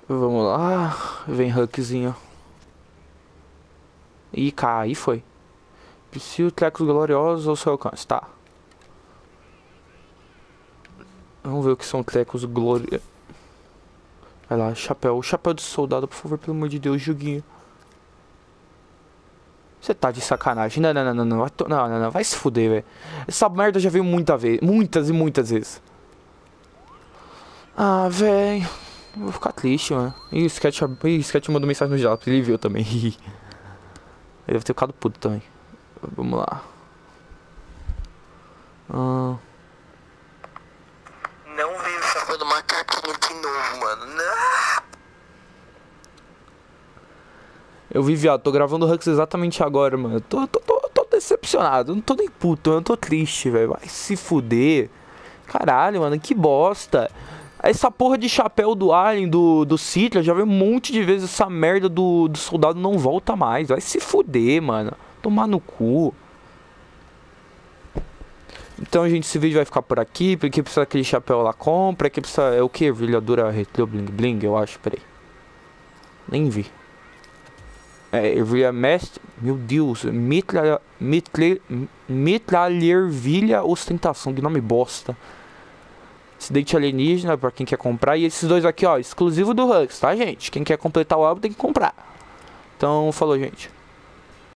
Vamos lá. Vem Huckzinho. Ih, cara, aí foi. Preciso trecos gloriosos ao seu alcance. Tá. Vamos ver o que são trecos gloriosos. Vai lá, chapéu. Chapéu de soldado, por favor, pelo amor de Deus, joguinho. Você tá de sacanagem. Não, não, não, não, não. Não, não, não. Vai se fuder, velho. Essa merda já veio muita vez. Muitas e muitas vezes. Ah, velho. Vou ficar triste, mano. Ih, o Sketch mandou mensagem no Japa. Ele viu também. Ele deve ter ficado puto também. Vamos lá. Não veio chamando macaquinho de novo, mano. Não. Eu vi, viado. Tô gravando o Hux exatamente agora, mano. Tô decepcionado. Eu não tô nem puto. Eu tô triste, velho. Vai se fuder. Caralho, mano. Que bosta. Essa porra de chapéu do Alien, do Citra, já veio um monte de vezes. Essa merda do soldado não volta mais. Vai se fuder, mano. Tomar no cu. Então, gente, esse vídeo vai ficar por aqui. Porque precisa daquele chapéu lá, compra. Que precisa. É o que? Brilhadura retro bling bling, eu acho. Peraí. Nem vi. É, ervilha mestre. Meu Deus. Mitralhervilha ostentação. Que nome bosta. Acidente alienígena pra quem quer comprar. E esses dois aqui, ó. Exclusivo do Hux, tá, gente? Quem quer completar o álbum tem que comprar. Então, falou, gente.